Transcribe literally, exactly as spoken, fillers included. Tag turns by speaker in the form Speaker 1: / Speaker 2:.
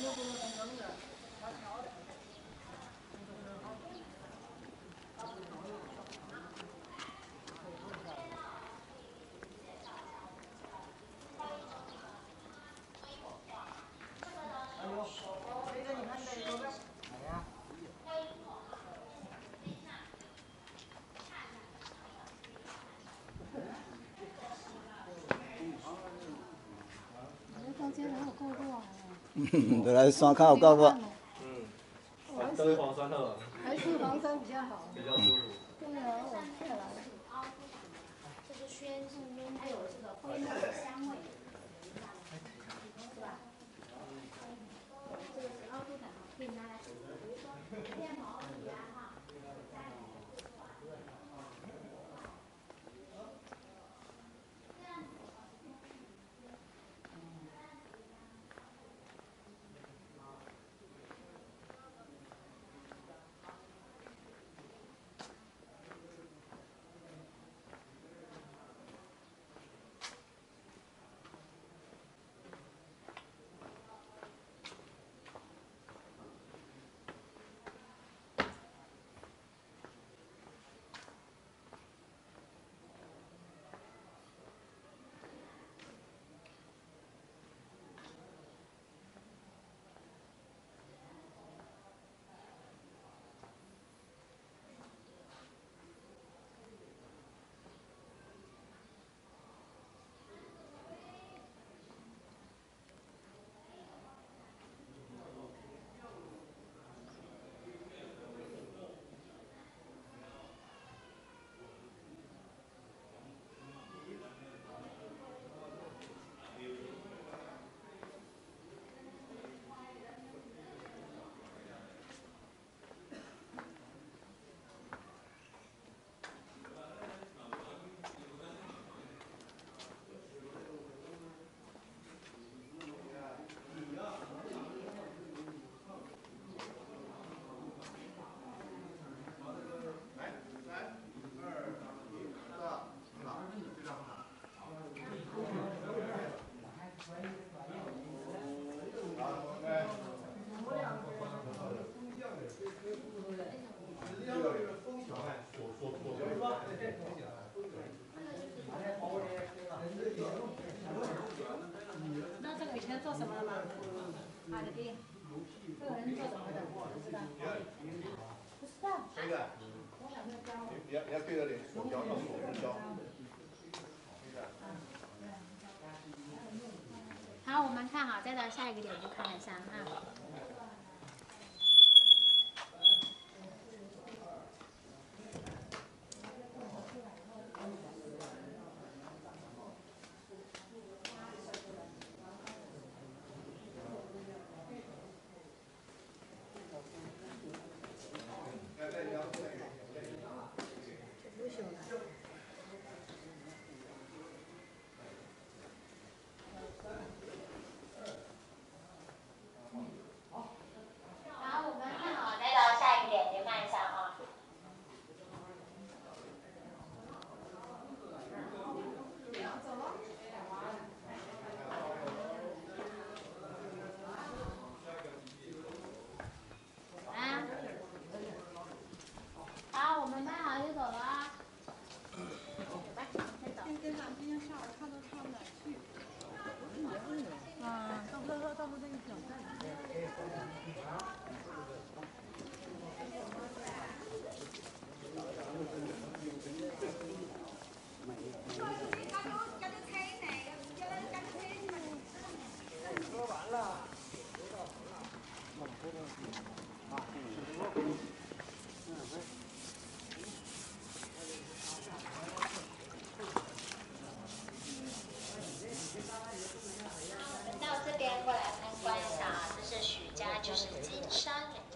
Speaker 1: 嗯，就来山脚有够热。
Speaker 2: 嗯，都会防酸的。
Speaker 3: 还是防酸比较好。
Speaker 2: 比较舒服。
Speaker 3: 对啊，我下来。
Speaker 4: 这是宣送温，还有这个灰墨的香味，是吧？这个是凹凸感，可以拿来涂，比如说面毛笔啊哈，加点颜色。
Speaker 3: 那这个以前做什么的吗？啊，你弟，这个人做什么的？不知道。不知道。
Speaker 5: 这个，你要你要对着脸，手胶，用手胶。
Speaker 4: 好，我们看好，再到下一个点去看一下哈。到这边过来参观一下啊，这是许家，就是金山人。